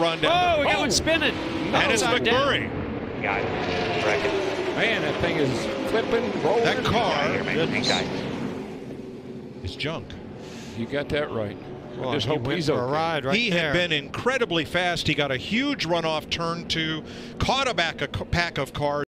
run down. Oh, we got one spinning. And it's McMurray. Got it. Reckon. Man, that thing is flipping, rolling. That car Goodness. is junk. You got that right. Well, I just he hope went he's for a okay. ride right He there. had been incredibly fast. He got a huge runoff turn 2, caught a pack of cars.